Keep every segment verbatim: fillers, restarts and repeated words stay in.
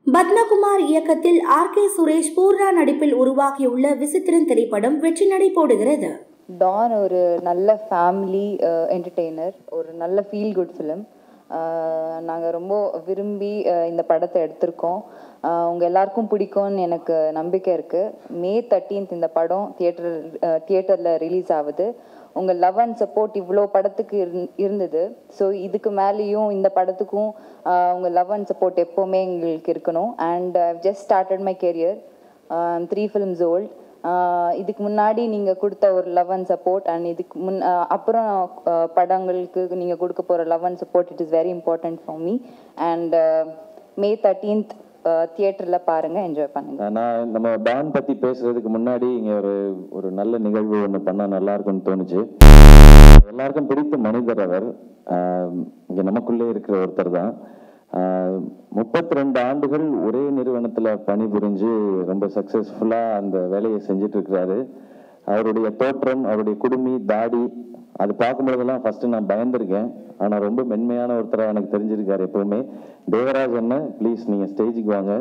பத்மகுமார் இயக்கத்தில் R K Suresh Poorna நடிப்பில் உருவாகியுள்ள விசித்திரன் திரைப்படம் வெற்றி நடை போடுகிறது. டான் ஒரு நல்ல ஃபேமிலி என்டர்டெய்னர், ஒரு நல்ல ஃபீல் குட் ஃபிலிம். நாங்கள் ரொம்ப விரும்பி இந்த படத்தை எடுத்திருக்கோம். உங்கள் எல்லாருக்கும் பிடிக்கும்னு எனக்கு நம்பிக்கை இருக்குது. மே தேர்ட்டீன்த் இந்த படம் தியேட்டர் தியேட்டரில் ரிலீஸ் ஆகுது. உங்கள் லவ் அண்ட் சப்போர்ட் இவ்வளோ படத்துக்கு இருந்தது. ஸோ இதுக்கு மேலேயும் இந்த படத்துக்கும் உங்கள் லவ் அண்ட் சப்போர்ட் எப்போவுமே எங்களுக்கு இருக்கணும். And I've just started my career. Three films old. இதுக்கு முன்னாடி நீங்கள் கொடுத்த ஒரு லவ் அண்ட் சப்போர்ட் அண்ட் இதுக்கு முன் அப்புறம் படங்களுக்கு நீங்கள் கொடுக்க போகிற love and support it is very important for me. And May thirteenth தியேட்டரில் பாருங்கள், என்ஜாய் பண்ணுங்கள். நான் நம்ம டான் பற்றி பேசுகிறதுக்கு முன்னாடி இங்கே ஒரு ஒரு நல்ல நிகழ்வு ஒன்று பண்ணால் நல்லா இருக்கும்னு தோணுச்சு. எல்லாருக்கும் பிடித்த மனிதர் அவர். இங்கே நமக்குள்ளே இருக்கிற ஒருத்தர் தான். முப்பத்தி ரெண்டு ஆண்டுகள் ஒரே நிறுவனத்தில் பணிபுரிஞ்சு ரொம்ப சக்ஸஸ்ஃபுல்லாக அந்த வேலையை செஞ்சுட்டு இருக்கிறாரு. அவருடைய தோற்றம், அவருடைய குடுமி, தாடி அது பார்க்கும்போதெல்லாம் ஃபர்ஸ்ட் நான் பயந்துருக்கேன். ஆனால் ரொம்ப மென்மையான ஒருத்தராக எனக்கு தெரிஞ்சிருக்காரு எப்பவுமே. தேவராஜ் அண்ணா, ப்ளீஸ் நீங்கள் ஸ்டேஜுக்கு வாங்க.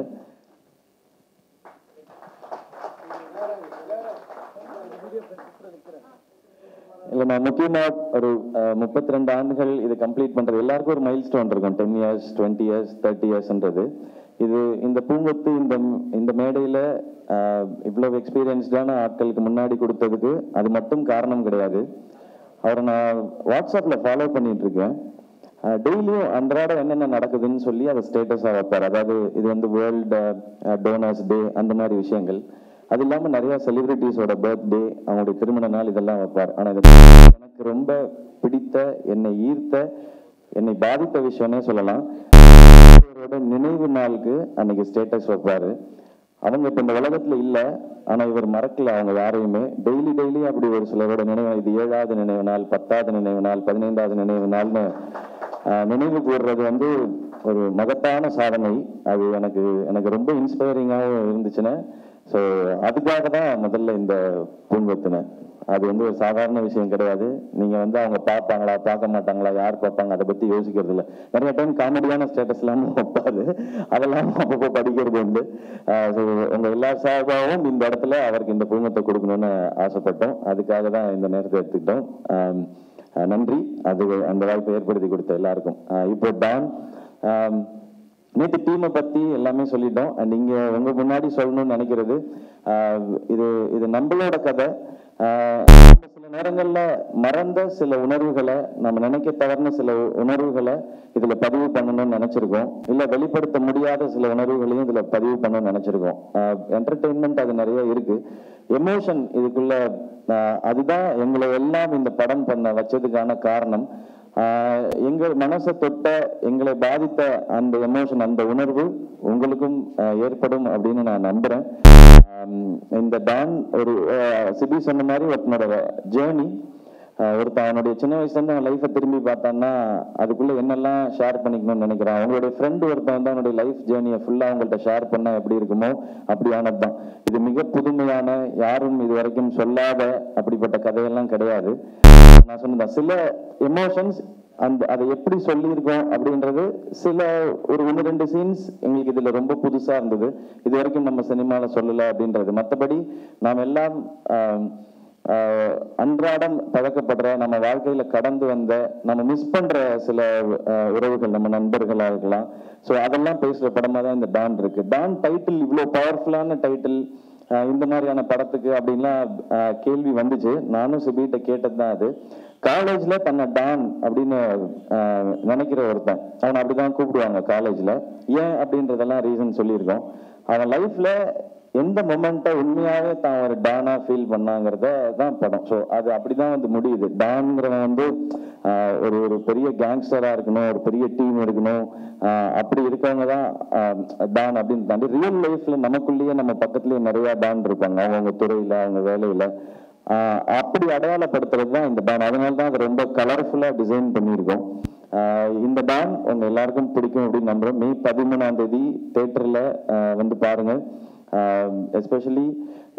இல்லை, நான் முக்கியமாக ஒரு முப்பத்தி ரெண்டு ஆண்டுகள் இது கம்ப்ளீட் பண்ணுறது எல்லாருக்கும் ஒரு மைல் ஸ்டோன் இருக்கும். Ten years twenty years thirty இயர்ஸ்ன்றது. இது இந்த பூங்கொத்து இந்த இந்த மேடையில் இவ்வளவு எக்ஸ்பீரியன்ஸ்டான ஆட்களுக்கு முன்னாடி கொடுத்ததுக்கு அது மட்டும் காரணம் கிடையாது. அவரை நான் வாட்ஸ்அப்பில் ஃபாலோ பண்ணிட்டு இருக்கேன். டெய்லியும் அன்றாட என்னென்ன நடக்குதுன்னு சொல்லி அதை ஸ்டேட்டஸாக வைப்பார். அதாவது இது வந்து வேர்ல்டு டோனர்ஸ் டே அந்த மாதிரி விஷயங்கள். அது இல்லாமல் நிறையா செலிபிரிட்டிஸோட பர்த்டே, அவங்களுடைய திருமண நாள் இதெல்லாம் வைப்பார். ஆனால் இது எனக்கு ரொம்ப பிடித்த, என்னை ஈர்த்த, என்னை பாதித்த விஷயம்னே சொல்லலாம். இவரோட நினைவு நாளுக்கு அன்னைக்கு ஸ்டேட்டஸ் வைப்பார். அவங்க இப்போ இந்த உலகத்தில் இல்லை, ஆனால் இவர் மறக்கல அவங்க யாரையுமே. டெய்லி டெய்லி அப்படி ஒரு சிலரோட நினைவு, இது ஏழாவது நினைவு நாள், பத்தாவது நினைவு நாள், பதினைந்தாவது நினைவு நாள்னு நினைவு கூறுறது வந்து ஒரு மகத்தான சாதனை. அது எனக்கு எனக்கு ரொம்ப இன்ஸ்பைரிங்காகவும் இருந்துச்சுன்னா. ஸோ அதுக்காக தான் முதல்ல இந்த பூங்கொத்துனேன். அது வந்து ஒரு சாதாரண விஷயம் கிடையாது. நீங்கள் வந்து அவங்க பார்ப்பாங்களா பார்க்க மாட்டாங்களா, யார் பார்ப்பாங்க அதை பற்றி யோசிக்கிறது இல்லை. நிறைய டைம் காமெடியான ஸ்டேட்டஸ்லாம் வைப்பாரு, அதெல்லாம் அப்பப்போ படிக்கிறது உண்டு. ஸோ உங்கள் எல்லா சார்பாகவும் இந்த இடத்துல அவருக்கு இந்த பூங்கொத்தை கொடுக்கணும்னு ஆசைப்பட்டோம். அதுக்காக தான் இந்த நேரத்தை எடுத்துக்கிட்டோம். நன்றி, அது அந்த வாய்ப்பை ஏற்படுத்தி கொடுத்த எல்லாருக்கும். இப்போ டான் நேற்று டீமை பற்றி எல்லாமே சொல்லிட்டோம். அண்ட் இங்கே உங்கள் முன்னாடி சொல்லணும்னு நினைக்கிறது, இது இது நம்மளோட கதை. சில நேரங்களில் மறந்த சில உணர்வுகளை, நம்ம நினைக்க தவறுன சில உணர்வுகளை இதில் பதிவு பண்ணணும்னு நினச்சிருக்கோம். இல்லை வெளிப்படுத்த முடியாத சில உணர்வுகளையும் இதில் பதிவு பண்ணணும்னு நினச்சிருக்கோம். என்டர்டெயின்மெண்ட் அது நிறைய இருக்குது. எமோஷன் இதுக்குள்ள, அதுதான் எங்களை எல்லாம் இந்த படம் பண்ண வச்சதுக்கான காரணம். எங்கள் மனசை தொட்ட, எங்களை பாதித்த அந்த எமோஷன், அந்த உணர்வு உங்களுக்கும் ஏற்படும் அப்படின்னு நான் நம்புறேன். இந்த டான் ஒரு சிபி சொன்ன மாதிரி ஒருத்தனோட ஜேர்னி. ஒருத்தன் அவனுடைய சின்ன வயசுலேருந்து அவன் லைஃப்பை திரும்பி பார்த்தான்னா அதுக்குள்ளே என்னெல்லாம் ஷேர் பண்ணிக்கணும்னு நினைக்கிறான். அவங்களுடைய ஃப்ரெண்டு ஒருத்தன் வந்து அவனுடைய லைஃப் ஜேர்னியை ஃபுல்லாக அவங்கள்ட்ட ஷேர் பண்ணால் எப்படி இருக்குமோ அப்படியானது தான் இது. மிக புதுமையான, யாரும் இது வரைக்கும் சொல்லாத அப்படிப்பட்ட கதையெல்லாம் கிடையாது. நான் சொன்னதான் சில எமோஷன்ஸ், அந்த அதை எப்படி சொல்லியிருக்கோம் அப்படின்றது சில ஒரு ஒன்று ரெண்டு சீன்ஸ் எங்களுக்கு இதில் ரொம்ப புதுசாக இருந்தது. இது வரைக்கும் நம்ம சினிமாவில் சொல்லலை அப்படின்றது. மற்றபடி நாம் எல்லாம் அன்றாடம் பழக்கப்படுற, நம்ம வாழ்க்கையில கடந்து வந்த, நம்ம மிஸ் பண்ற சில உறவுகள், நம்ம நண்பர்களாக இருக்கலாம். ஸோ அதெல்லாம் பேசுற படமா தான் இந்த டான் இருக்கு. டான் டைட்டில் இவ்வளோ பவர்ஃபுல்லான டைட்டில் இந்த மாதிரியான படத்துக்கு அப்படின்லாம் கேள்வி வந்துச்சு. நானும் சிபிகிட்ட கேட்டது தான் அது. காலேஜ்ல தன்னை டான் அப்படின்னு நினைக்கிற ஒருத்தன், அவனை அப்படிதான் கூப்பிடுவாங்க காலேஜ்ல. ஏன் அப்படின்றதெல்லாம் ரீசன் சொல்லியிருக்கோம். அவன் லைஃப்ல எந்த மொமெண்ட்டை உண்மையாகவே தான் ஒரு டானா ஃபீல் பண்ணாங்கிறத தான் படம். ஸோ அது அப்படிதான் வந்து முடியுது. டான்ங்கிறவன் வந்து ஒரு ஒரு பெரிய கேங்ஸ்டராக இருக்கணும், ஒரு பெரிய டீம் இருக்கணும், அப்படி இருக்கவங்க தான் டான் அப்படின்னு தாண்டி ரியல் லைஃப்ல நமக்குள்ளேயே நம்ம பக்கத்துலேயே நிறையா டான் இருப்பாங்க, அவங்கவுங்க துறையில், அவங்க வேலையில். அப்படி அடையாளப்படுத்துறது தான் இந்த டான். அதனால தான் அதை ரொம்ப கலர்ஃபுல்லாக டிசைன் பண்ணியிருக்கோம். இந்த டான் உங்க எல்லாருக்கும் பிடிக்கும் அப்படின்னு நம்புறோம். மே பதிமூணாம் தேதி தேட்டரில் வந்து பாருங்க. எஸ்பெஷலி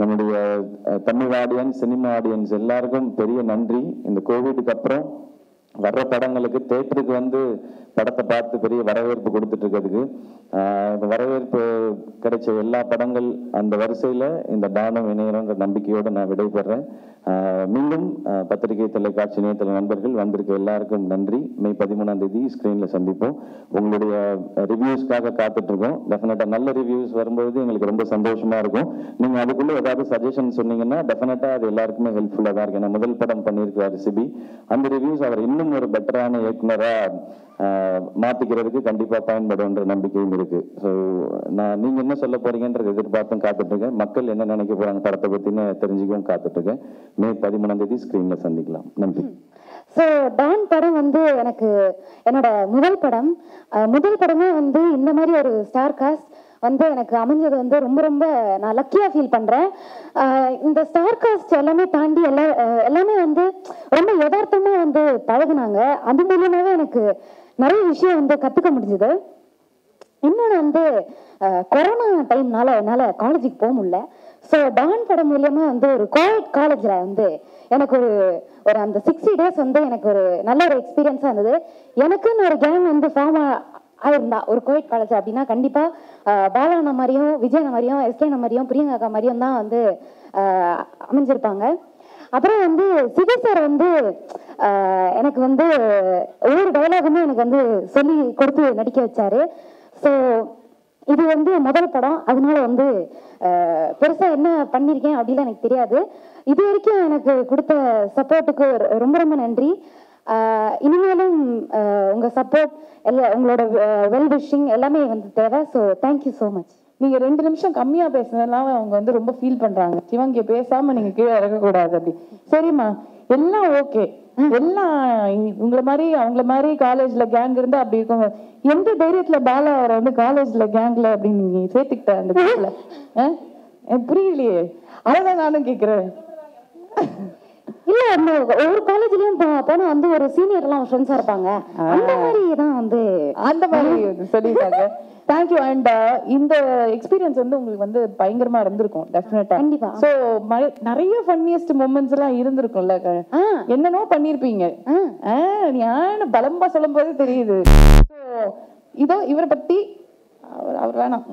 நம்முடைய தமிழ் ஆடியன்ஸ், சினிமா ஆடியன்ஸ் எல்லாருக்கும் பெரிய நன்றி. இந்த கோவிடுக்கு அப்புறம் வர்ற படங்களுக்கு தேட்டருக்கு வந்து படத்தை பார்த்து பெரிய வரவேற்பு கொடுத்துட்டு இருக்கிறதுக்கு இந்த வரவேற்பு கிடைச்ச எல்லா படங்கள் அந்த வரிசையில் இந்த டானும் இணையறன்ற நம்பிக்கையோடு நான் விடைபெறேன். மீண்டும் பத்திரிகை தொலைக்காட்சி இணையதள நண்பர்கள் வந்திருக்க எல்லாருக்கும் நன்றி. மே பதிமூணாம் தேதி ஸ்க்ரீனில் சந்திப்போம். உங்களுடைய ரிவ்யூஸ்க்காக காத்துட்ருக்கோம். டெஃபினட்டாக நல்ல ரிவ்யூஸ் வரும்போது எங்களுக்கு ரொம்ப சந்தோஷமாக இருக்கும். நீங்கள் அதுக்குள்ளே ஏதாவது சஜஷன் சொன்னீங்கன்னா டெஃபினட்டாக அது எல்லாருக்குமே ஹெல்ப்ஃபுல்லாக தான் இருக்கு. ஏன்னா முதல் படம் பண்ணியிருக்கிறார் சிபி. அந்த ரிவ்யூஸ் அவர் இன்னும் ஒரு பெட்டரான இயக்குனராக மாற்றிக்கிறதுக்கு கண்டிப்பாக பயன்படும்ன்ற நம்பிக்கையும் இருக்கு. ஸோ நான் நீங்கள் என்ன சொல்ல போறீங்கன்றது எதிர்பார்த்தும் காத்துட்ருக்கேன். மக்கள் என்ன நினைக்க போகிறாங்க படத்தை பற்றின்னு தெரிஞ்சுக்கவும் காத்துட்ருக்கேன். மே பதிமூணாம் தேதி ஸ்க்ரீனில் சந்திக்கலாம். நன்றி. ஸோ டான் படம் வந்து எனக்கு என்னோட முதல் படம். முதல் படமே வந்து இந்த மாதிரி ஒரு ஸ்டார் காஸ்ட் வந்து எனக்கு அமைஞ்சது வந்து ரொம்ப ரொம்ப நான் லக்கியாக ஃபீல் பண்ணுறேன். இந்த ஸ்டார் காஸ்ட் எல்லாமே தாண்டி எல்லா எல்லாமே வந்து ரொம்ப யதார்த்தமாக வந்து பழகுனாங்க. அது மூலியமாகவே எனக்கு நிறைய விஷயம் வந்து கற்றுக்க முடிஞ்சுது. இன்னொன்று வந்து கொரோனா டைம்னால என்னால் காலேஜுக்கு போக முடியல. ஸோ டான் படம் மூலியமாக வந்து ஒரு கோவிட் காலேஜில் வந்து எனக்கு ஒரு ஒரு அந்த சிக்ஸ்டி டேஸ் வந்து எனக்கு ஒரு நல்ல ஒரு எக்ஸ்பீரியன்ஸாக இருந்தது. எனக்குன்னு ஒரு கேங் வந்து ஃபார்ம் ஆயிருந்தா ஒரு கோவிட் காலேஜ் அப்படின்னா கண்டிப்பாக பாலான மாதிரியும் விஜயன மாதிரியும் எஸ்கேன மாதிரியும் பிரியங்கா மாதிரியும் தான் வந்து அமைஞ்சிருப்பாங்க. அப்புறம் வந்து சிவி சார் வந்து எனக்கு வந்து ஒவ்வொரு டைலாகுமே எனக்கு வந்து சொல்லி கொடுத்து நடிக்க வச்சாரு. ஸோ இது வந்து முதல் படம், அதனால வந்து பெருசாக என்ன பண்ணியிருக்கேன் அப்படிலாம் எனக்கு தெரியாது. இது வரைக்கும் எனக்கு கொடுத்த சப்போர்ட்டுக்கு ரொம்ப ரொம்ப நன்றி. இனிமேலும் உங்கள் சப்போர்ட் எல்லா உங்களோட வெல் விஷிங் எல்லாமே வந்து தேவை. So thank you so much. நீங்க ரெண்டு நிமிஷம் கம்மியா பேசுனதுனால அவங்க வந்து ரொம்ப ஃபீல் பண்றாங்க. சிவங்க பேசாம நீங்க கீழே இறக்கக்கூடாது அப்படி. சரிம்மா, எல்லாம் ஓகே. எல்லாம் உங்களை மாதிரி அவங்கள மாதிரி காலேஜ்ல கேங் இருந்தா அப்படி இருக்குங்க. எந்த தைரியத்துல பாலா அவரை வந்து காலேஜ்ல கேங்ல அப்படின்னு நீங்க சேர்த்துக்கிட்ட அந்த பேர்ல புரியலையே. அதான் நானும் கேக்குறேன். இல்ல அந்த ஒவ்வொரு காலேஜ்லயும் போனா வந்து ஒரு சீனியர் எல்லாம் ஃப்ரெண்ட்ஸா இருப்பாங்க. அந்த மாதிரி தான் வந்து அந்த மாதிரி சொல்லிட்டாங்க. தேங்க்யூ. அண்ட் இந்த எக்ஸ்பீரியன்ஸ் வந்து உங்களுக்கு வந்து பயங்கரமா இருந்திருக்கும் டெஃபினட்டா. கண்டிப்பா. சோ நிறைய ஃபன்னியஸ்ட் மொமெண்ட்ஸ் எல்லாம் இருந்திருக்கும்ல. என்னென்னோ பண்ணிருப்பீங்க. நீ பலம்பா சொல்லும் போதே தெரியுது. ஸோ இதோ இவரை பத்தி அவர் அவர் வேணாம்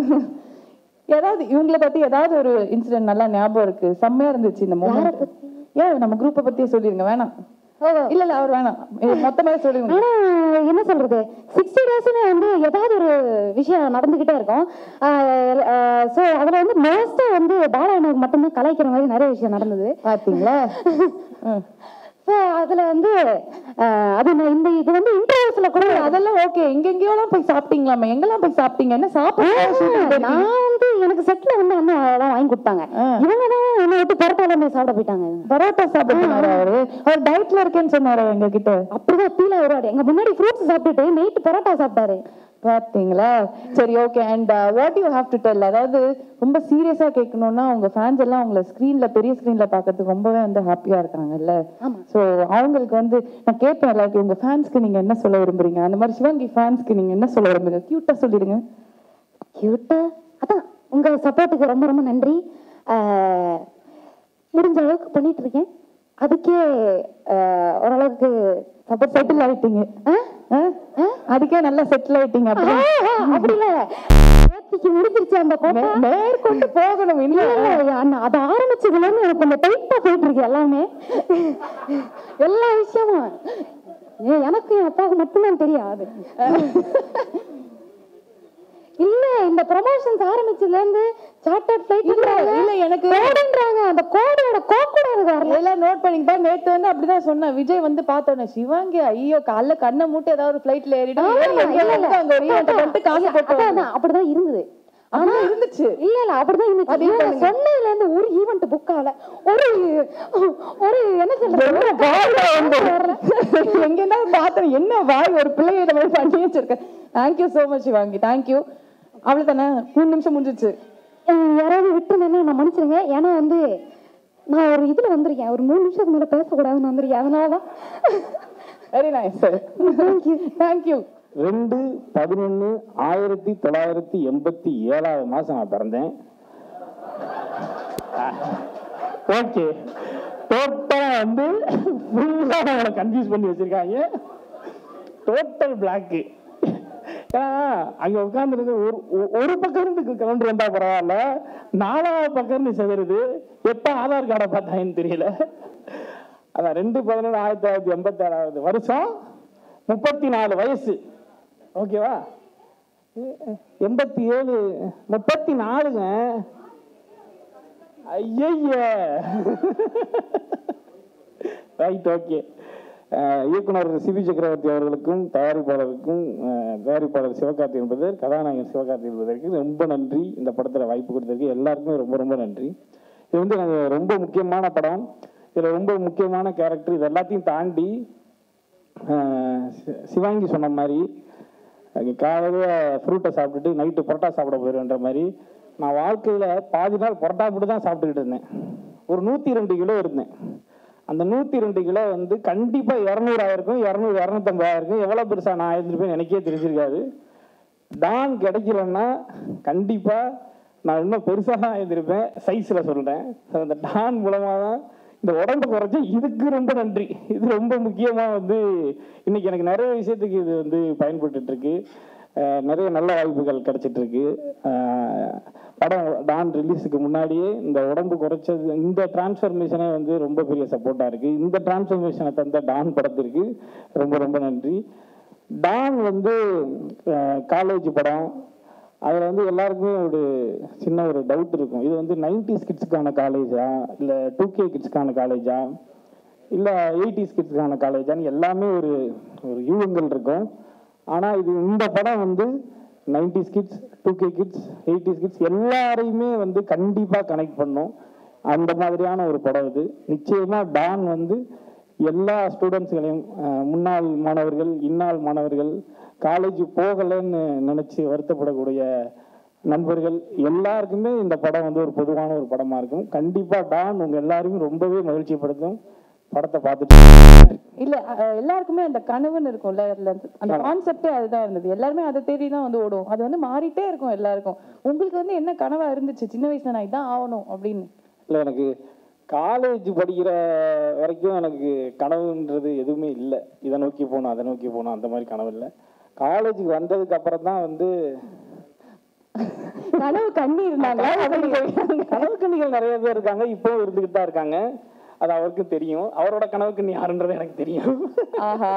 ஏதாவது இவங்களை பத்தி ஏதாவது ஒரு இன்சிடென்ட் நல்லா ஞாபகம் இருக்கு, செம்மையா இருந்துச்சு இந்த மொமெண்ட். ஏன் நம்ம குரூப்பை பத்தியே சொல்லிருங்க. வேணாம் இல்ல இல்ல அவர் வேணாம், மொத்தமாவே சொல்லுங்க. ஆனா என்ன சொல்றது, சிக்ஸ்டி டேஸ்ல வந்து ஏதாவது ஒரு விஷயம் நடந்துகிட்டே இருக்கும். ஸோ அதுல வந்து மோஸ்டா வந்து பாலாயனுக்கு மட்டும்தான் கலாய்க்கிற மாதிரி நிறைய விஷயம் நடந்தது பாத்தீங்களா. ஸோ அதுல வந்து அது இந்த இது வந்து இன்டர்வியூஸ்ல கூட அதெல்லாம் ஓகே. எங்கெங்கயோலாம் போய் சாப்பிட்டீங்களாமா? எங்கெல்லாம் போய் சாப்பிட்டீங்க? என்ன சாப்பிட்டு நான் வந்து எனக்கு செட்ல வந்து அண்ணா அதெல்லாம் வாங்கி கொடுத்தாங்க. இவங்க தான் என்ன விட்டு பரோட்டா எல்லாம் சாப்பிட போயிட்டாங்க. பரோட்டா சாப்பிட்டு அவரு அவர் டயட்ல இருக்கேன்னு சொன்னாரு எங்க கிட்ட. அப்படிதான் ஃபீல் ஆயிடுவாரு. எங்க முன்னாடி ஃப்ரூட்ஸ் சாப்பிட்டுட்டு நைட்டு பரோட்டா சாப்பிட்டாரு பாத்தீங்களா. சரி okay. And what you have to tell, அதாவது ரொம்ப சீரியஸா கேட்கணும்னா உங்க ஃபேன்ஸ் எல்லாம் உங்களை ஸ்கிரீன்ல பெரிய ஸ்கிரீன்ல பாக்கிறதுக்கு ரொம்பவே வந்து ஹாப்பியா இருக்காங்கல்ல. ஸோ அவங்களுக்கு வந்து நான் கேட்பேன் எல்லாருக்கும் உங்க ஃபேன்ஸ்க்கு நீங்க என்ன சொல்ல விரும்புறீங்க? அந்த மாதிரி சிவங்கி ஃபேன்ஸ்க்கு நீங்க என்ன சொல்ல விரும்புறீங்க? கியூட்டா சொல்லிடுங்க. கியூட்டா அதான் உங்க சப்போர்ட்டுக்கு ரொம்ப ரொம்ப நன்றி. முடிஞ்ச அளவுக்கு பண்ணிட்டு இருக்கேன். அதுக்கே ஓரளவுக்கு சப்போர்ட் செட்டில் ஆயிட்டீங்க. அதுக்கே நல்லா செட்டில் ஆயிட்டீங்க. அப்படி இல்ல, முடிஞ்சிருச்சு அந்த மேற்கொண்டு போகணும். இல்ல அது ஆரம்பிச்சதுல இருந்து எனக்கு கொஞ்சம் டைட்டா போயிட்டு இருக்கு எல்லாமே. எல்லா விஷயமும் எனக்கு என் அப்பாவுக்கு மட்டும்தான் தெரியாது. இல்ல இந்த ப்ரமோஷன்ஸ் ஆரம்பிச்சதுல இருந்து சார்ட்டர்ட் ஃளைட் இல்ல இல்ல எனக்கு கோடுன்றாங்க. அந்த கோடோட கோக்கூட எனக்கு வரல. எல்லாம் நோட் பண்ணிப்பா. நேத்து வந்து அப்படிதான் சொன்னா விஜய் வந்து பார்த்தோன்னே சிவாங்கி ஐயோ காலைல கண்ணை மூட்டு ஏதாவது ஒரு ஃளைட்ல ஏறிடும் அங்க ஒரு ஈவென்ட் பண்ணிட்டு காசு போட்டு அப்படிதான் இருந்தது. ஆனா இருந்துச்சு. இல்ல இல்ல அப்படிதான் இருந்துச்சு. சொன்னதுல இருந்து ஒரு ஈவென்ட் புக் ஆகல. ஒரு ஒரு என்ன சொல்றது எங்க என்ன பார்த்தேன் என்ன வாய் ஒரு பிள்ளைய நம்ம பண்ணி வச்சிருக்கேன். Thank you so much Sivaangi. Thank you. அவ்வளவுதானே? மூணு நிமிஷம் முடிஞ்சிச்சு. யாராவது விட்டுருந்தேன்னா நான் மன்னிச்சிருங்க. ஏன்னா வந்து நான் ஒரு இதுல வந்திருக்கேன், ஒரு மூணு நிமிஷத்துக்கு மேல பேசக்கூடாதுன்னு வந்திருக்கேன். அதனாலதான். Very nice sir. Thank you thank you. ரெண்டு பதினொன்னு ஆயிரத்தி தொள்ளாயிரத்தி எண்பத்தி ஏழாவது மாசம் நான் பிறந்தேன். ஓகே டோட்டலா வந்து ஃபுல்லா நம்மளை கன்ஃபியூஸ் பண்ணி வச்சிருக்காங்க. Total block. ஏன்னா அங்க உட்காந்துருக்கு ஒரு ஒரு பக்கம் இருந்து கவுண்டர் வந்தா பரவாயில்ல, நாலாவது பக்கம் இருந்து செதறுது. எப்ப ஆதார் கார்டை பார்த்தாங்கன்னு தெரியல. அதான் ரெண்டு பதினொன்று ஆயிரத்தி தொள்ளாயிரத்தி எண்பத்தி ஏழாவது வருஷம், முப்பத்தி நாலு வயசு. ஓகேவா? எண்பத்தி ஏழு முப்பத்தி நாலுங்க. ஐய ரைட். ஓகே. இயக்குனர் சிபி சக்கரவர்த்தி அவர்களுக்கும் தயாரிப்பாளருக்கும் தயாரிப்பாளர் சிவகார்த்தி என்பது கதாநாயகன் சிவகார்த்தி என்பதற்கு ரொம்ப நன்றி. இந்த படத்தில் வாய்ப்பு கொடுத்ததுக்கு எல்லாருக்குமே ரொம்ப ரொம்ப நன்றி. இது வந்து நாங்கள் ரொம்ப முக்கியமான படம். இதில் ரொம்ப முக்கியமான கேரக்டர். இது எல்லாத்தையும் தாண்டி சிவாங்கி சொன்ன மாதிரி காலையில் ஃப்ரூட்டை சாப்பிட்டுட்டு நைட்டு பரோட்டா சாப்பிட போயிடுன்ற மாதிரி நான் வாழ்க்கையில் பாதி நாள் பரோட்டா மட்டும் தான் சாப்பிட்டுக்கிட்டு இருந்தேன். ஒரு நூற்றி ரெண்டு கிலோ இருந்தேன். அந்த நூற்றி ரெண்டு கிலோ வந்து கண்டிப்பாக இரநூறு ஆயிருக்கும், இரநூறு இரநூத்தம்பது ஆயிருக்கும். எவ்வளோ பெருசாக நான் இருந்திருப்பேன் எனக்கே தெரிஞ்சிருக்காது. டான் கிடைக்கலன்னா கண்டிப்பாக நான் இன்னும் பெருசாக தான் இருந்திருப்பேன். சைஸில் சொல்கிறேன். அந்த டான் மூலமாக தான் இந்த உடம்பு குறைச்சி. இதுக்கு ரொம்ப நன்றி. இது ரொம்ப முக்கியமாக வந்து இன்னைக்கு எனக்கு நிறைய விஷயத்துக்கு இது வந்து பயன்பட்டு இருக்கு. நிறைய நல்ல வாய்ப்புகள் கிடைச்சிட்டு இருக்கு. படம் டான் ரிலீஸுக்கு முன்னாடியே இந்த உடம்பு குறைச்சது, இந்த டிரான்ஸ்ஃபர்மேஷனே வந்து ரொம்ப பெரிய சப்போர்ட்டாக இருக்கு. இந்த டிரான்ஸ்ஃபர்மேஷனை தந்த டான் படத்திற்கு ரொம்ப ரொம்ப நன்றி. டான் வந்து காலேஜ் படம். அதில் வந்து எல்லாருக்குமே ஒரு சின்ன ஒரு டவுட் இருக்கும். இது வந்து நைன்டிஸ் கிட்ஸுக்கான காலேஜா, இல்லை டூ கே கிட்ஸுக்கான காலேஜா, இல்லை எயிட்டிஸ் கிட்ஸுக்கான காலேஜான்னு எல்லாமே ஒரு ஒரு யூகங்கள் இருக்கும். ஆனால் இது இந்த படம் வந்து nineties kids, two K kids, eighties kids எல்லாரையுமே வந்து கண்டிப்பாக கனெக்ட் பண்ணும். அந்த மாதிரியான ஒரு படம் இது. நிச்சயமாக டான் வந்து எல்லா ஸ்டூடெண்ட்ஸ்களையும், முன்னாள் மாணவர்கள், இன்னாள் மாணவர்கள், காலேஜ் போகலைன்னு நினச்சி வருத்தப்படக்கூடிய நண்பர்கள் எல்லாருக்குமே இந்த படம் வந்து ஒரு பொதுவான ஒரு படமாக இருக்கும். கண்டிப்பாக டான் உங்கள் எல்லாருமே ரொம்பவே மகிழ்ச்சிப்படுத்தும். படத்தை பார்த்துட்டு இல்ல எல்லாருக்குமே அந்த கனவுன்னு இருக்கும்ல, அந்த கான்செப்டே அதுதான் இருந்தது. எல்லாருமே அதை தேடி தான் வந்து ஓடும். அது வந்து மாறிட்டே இருக்கும் எல்லாருக்கும். உங்களுக்கு வந்து என்ன கனவா இருந்துச்சு சின்ன வயசுல நான் இதான் ஆகணும் அப்படின்னு? இல்லை, எனக்கு காலேஜ் படிக்கிற வரைக்கும் எனக்கு கனவுன்றது எதுவுமே இல்லை. இதை நோக்கி போகணும், அதை நோக்கி போகணும், அந்த மாதிரி கனவு இல்லை. காலேஜுக்கு வந்ததுக்கு அப்புறம் தான் வந்து கனவு கண்ணி இருந்தாங்க. கனவு கண்ணிகள் நிறைய பேர் இருக்காங்க, இப்பவும் இருந்துகிட்டு தான் இருக்காங்க. அது அவருக்கும் தெரியும். அவரோட கனவுக்கு நீ யாருன்றது எனக்கு தெரியும். ஆஹா,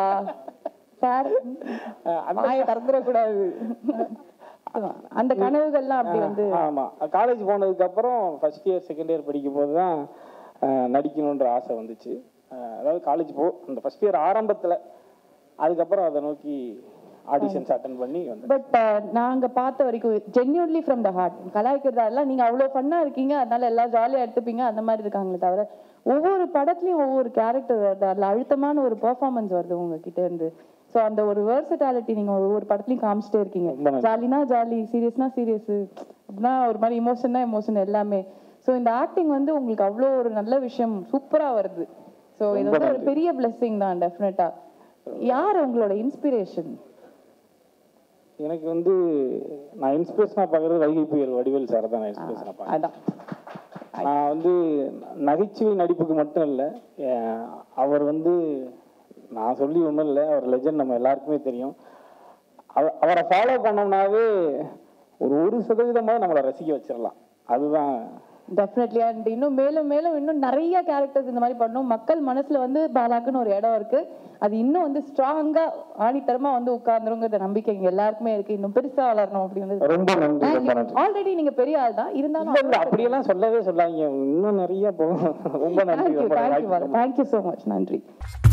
திறந்துடக்கூடாது அந்த கனவுகள்லாம் அப்படி வந்து. ஆமா, காலேஜ் போனதுக்கு அப்புறம் ஃபர்ஸ்ட் இயர் செகண்ட் இயர் படிக்கும் போது தான் நடிக்கணுன்ற ஆசை வந்துச்சு. அதாவது காலேஜ் போ அந்த ஃபர்ஸ்ட் இயர் ஆரம்பத்துல, அதுக்கப்புறம் அதை நோக்கி ஆடிஷன்ஸ் அட்டெண்ட் பண்ணி வந்து. பட் நாங்க பார்த்த வரைக்கும் ஜென்யூன்லி ஃப்ரம் த ஹார்ட் கலாய்க்கிறதா எல்லாம் நீங்க அவ்வளவு ஃபன்னா இருக்கீங்க, அதனால எல்லாம் ஜாலியா எடுத்துப்பீங்க அந்த மாதிரி இருக்காங்களே தவிர ஒவ்வொரு படத்துலயும் ஒவ்வொரு கேரக்டர் வருது, அதுல அழுத்தமான ஒரு பெர்ஃபார்மன்ஸ் வருது உங்ககிட்ட இருந்து. ஸோ அந்த ஒரு வெர்சட்டாலிட்டி நீங்க ஒவ்வொரு படத்துலயும் காமிச்சிட்டே இருக்கீங்க. ஜாலினா ஜாலி, சீரியஸ்னா சீரியஸ், அப்படின்னா ஒரு மாதிரி இமோஷன்னா எமோஷன் எல்லாமே. ஸோ இந்த ஆக்டிங் வந்து உங்களுக்கு அவ்வளோ ஒரு நல்ல விஷயம் சூப்பரா வருது. ஸோ இது வந்து ஒரு பெரிய பிளெஸிங் தான் டெஃபினட்டா. யார் உங்களோட இன்ஸ்பிரேஷன்? எனக்கு வந்து நான் இன்ஸ்பிரேஷனா பார்க்கறது வைகை புயல் வடிவேல் சார் தான் நான் இன்ஸ்பிரேஷனா பார்க்கறேன். அதான் நான் வந்து நகைச்சுவை நடிப்புக்கு மட்டும் இல்லை, அவர் வந்து நான் சொல்லி ஒன்றும் இல்லை, அவர் லெஜண்ட், நம்ம எல்லாருக்குமே தெரியும். அவரை ஃபாலோ பண்ணோம்னாவே ஒரு ஒரு சதவீதமாக நம்மளை ரசிக்க வச்சிடலாம். அதுதான் டெஃபினெட்லி. அண்ட் இன்னும் மேலும் மேலும் இன்னும் நிறைய கேரக்டர்ஸ் இந்த மாதிரி பண்ணணும். மக்கள் மனசுல வந்து பாலாக்குன்னு ஒரு இடம் இருக்கு, அது இன்னும் வந்து ஸ்ட்ராங்கா ஆணித்தரமா வந்து உட்கார்ந்துருங்கிற நம்பிக்கை இங்க எல்லாருக்குமே இருக்கு. இன்னும் பெருசா வளரணும் அப்படின்னு. ரொம்ப நன்றி, ரொம்ப நன்றி. ஆல்ரெடி நீங்க பெரிய ஆள் தான், இருந்தாலும் அப்படியெல்லாம் சொல்லவே சொல்லாங்க, இன்னும் நிறைய போகும். ரொம்ப நன்றி. Thank you so much. நன்றி.